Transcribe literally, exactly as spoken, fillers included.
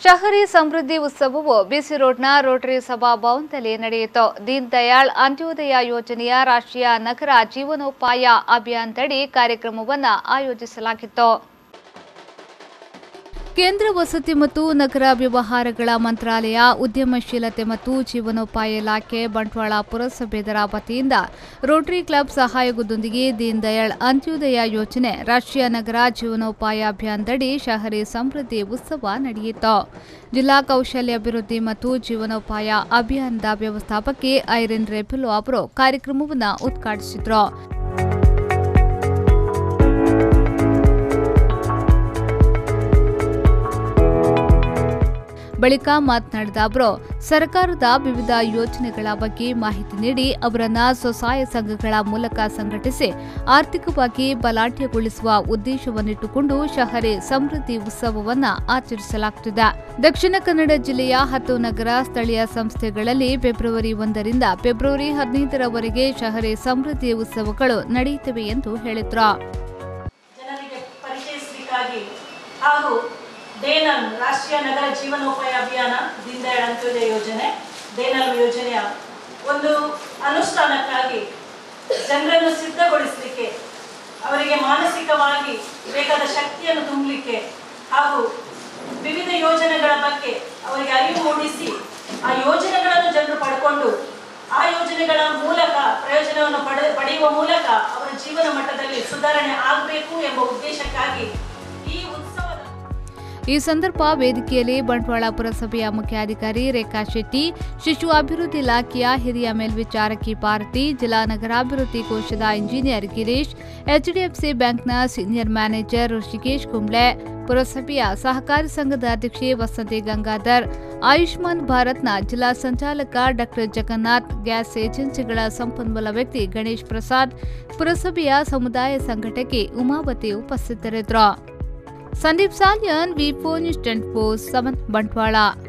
ಶಹರಿ ಸಮೃದ್ಧಿ ಉತ್ಸವವು ಬಿಸಿ ರೋಡ್ನ ರೋಟರಿ ಸಭಾ ಭವನದಲ್ಲಿ ನಡೆಯಿತು. ದೀನ್ ದಯಾಳ್ ಅಂತ್ಯೋದಯ ಯೋಜನೆಯ ರಾಷ್ಟ್ರೀಯ ನಗರ ಜೀವನೋಪಾಯ ಅಭಿಯಾನದಡಿ ಕಾರ್ಯಕ್ರಮವನ್ನು ಆಯೋಜಿಸಲಾಗಿತ್ತು. ಕೇಂದ್ರ ವಸತಿ ಮತ್ತು ನಗರ ವ್ಯವಹಾರಗಳ ಮಂತ್ರಾಲಯ, ಉದ್ಯಮಶೀಲತೆ ಮತ್ತು ಜೀವನೋಪಾಯ ಇಲಾಖೆ, ಬಂಟ್ವಾಳ ಪುರಸಭೆ ಇದರ ವತಿಯಿಂದ ರೋಟರಿ ಕ್ಲಬ್ ಸಹಯೋಗದೊಂದಿಗೆ ದೀನ್ ದಯಾಳ್ ಅಂತ್ಯೋದಯ ಯೋಜನೆ ರಾಷ್ಟ್ರೀಯ ನಗರ ಜೀವನೋಪಾಯ ಅಭಿಯಾನದಡಿ ಶಹರಿ ಸಮೃದ್ಧಿ ಉತ್ಸವ ನಡೆಯಿತು. ಜಿಲ್ಲಾ ಕೌಶಲ್ಯ ಅಭಿವೃದ್ಧಿ ಮತ್ತು ಜೀವನೋಪಾಯ ಅಭಿಯಾನದ ವ್ಯವಸ್ಥಾಪಕಿ ಐರಿನ್ ರೆಪಿಲೋ ಅವರು ಕಾರ್ಯಕ್ರಮವನ್ನು ಉದ್ಘಾಟಿಸಿದರು. ಬಳಿಕ ಮಾತನಾಡಿದ ಅವರು, ಸರ್ಕಾರದ ವಿವಿಧ ಯೋಜನೆಗಳ ಬಗ್ಗೆ ಮಾಹಿತಿ ನೀಡಿ ಅವರನ್ನು ಸ್ವಸಹಾಯ ಸಂಘಗಳ ಮೂಲಕ ಸಂಘಟಿಸಿ ಆರ್ಥಿಕವಾಗಿ ಬಲಾಢ್ಯಗೊಳಿಸುವ ಉದ್ದೇಶವನ್ನಿಟ್ಟುಕೊಂಡು ಶಹರಿ ಸಮೃದ್ಧಿ ಉತ್ಸವವನ್ನು ಆಚರಿಸಲಾಗುತ್ತಿದೆ. ದಕ್ಷಿಣ ಕನ್ನಡ ಜಿಲ್ಲೆಯ ಹತ್ತು ನಗರ ಸ್ಥಳೀಯ ಸಂಸ್ಥೆಗಳಲ್ಲಿ ಫೆಬ್ರವರಿ ಒಂದರಿಂದ ಫೆಬ್ರವರಿ ಹದಿನೈದರವರೆಗೆ ಶಹರಿ ಸಮೃದ್ಧಿ ಉತ್ಸವಗಳು ನಡೆಯುತ್ತವೆ ಎಂದು ಹೇಳಿದರು. ದೇನಲ್ ರಾಷ್ಟ್ರೀಯ ನಗರ ಜೀವನೋಪಾಯ ಅಭಿಯಾನ, ದೀನ್ ದಯಾಳ್ ಅಂತ್ಯೋದಯ ಯೋಜನೆ, ದೇನಲ್ ಯೋಜನೆಯ ಒಂದು ಅನುಷ್ಠಾನಕ್ಕಾಗಿ ಜನರನ್ನು ಸಿದ್ಧಗೊಳಿಸಲಿಕ್ಕೆ, ಅವರಿಗೆ ಮಾನಸಿಕವಾಗಿ ಬೇಕಾದ ಶಕ್ತಿಯನ್ನು ತುಂಬಲಿಕ್ಕೆ ಹಾಗೂ ವಿವಿಧ ಯೋಜನೆಗಳ ಬಗ್ಗೆ ಅವರಿಗೆ ಅರಿವು ಮೂಡಿಸಿ ಆ ಯೋಜನೆಗಳನ್ನು ಜನರು ಪಡ್ಕೊಂಡು ಆ ಯೋಜನೆಗಳ ಮೂಲಕ ಪ್ರಯೋಜನವನ್ನು ಪಡೆ ಪಡೆಯುವ ಮೂಲಕ ಅವರ ಜೀವನ ಮಟ್ಟದಲ್ಲಿ ಸುಧಾರಣೆ ಆಗಬೇಕು ಎಂಬ ಉದ್ದೇಶಕ್ಕಾಗಿ ಈ ಉತ್ಸವ. ಈ ಸಂದರ್ಭ ವೇದಿಕೆಯಲ್ಲಿ ಬಂಟ್ವಾಳ ಪುರಸಭೆಯ ಮುಖ್ಯಾಧಿಕಾರಿ ರೇಖಾ ಶೆಟ್ಟಿ, ಶಿಶು ಅಭಿವೃದ್ಧಿ ಇಲಾಖೆಯ ಹಿರಿಯ ಮೇಲ್ವಿಚಾರಕಿ ಪಾರ್ವತಿ, ಜಿಲ್ಲಾ ನಗರಾಭಿವೃದ್ಧಿ ಕೋಶದ ಇಂಜಿನಿಯರ್ ಗಿರೀಶ್, ಎಚ್ಡಿಎಫ್ಸಿ ಬ್ಯಾಂಕ್ನ ಸೀನಿಯರ್ ಮ್ಯಾನೇಜರ್ ಋಷಿಕೇಶ್ ಕುಂಬ್ಳೆ, ಪುರಸಭೆಯ ಸಹಕಾರಿ ಸಂಘದ ಅಧ್ಯಕ್ಷೆ ವಸಂತಿ ಗಂಗಾಧರ್, ಆಯುಷ್ಮಾನ್ ಭಾರತ್ನ ಜಿಲ್ಲಾ ಸಂಚಾಲಕ ಡಾಕ್ಟರ್ ಜಗನ್ನಾಥ್, ಗ್ಯಾಸ್ ಏಜೆನ್ಸಿಗಳ ಸಂಪನ್ಮೂಲ ವ್ಯಕ್ತಿ ಗಣೇಶ್ ಪ್ರಸಾದ್, ಪುರಸಭೆಯ ಸಮುದಾಯ ಸಂಘಟಕಿ ಉಮಾವತಿ ಉಪಸ್ಥಿತರಿದ್ದರು. Sandeep Salian, V four news twenty four seven Bantwal.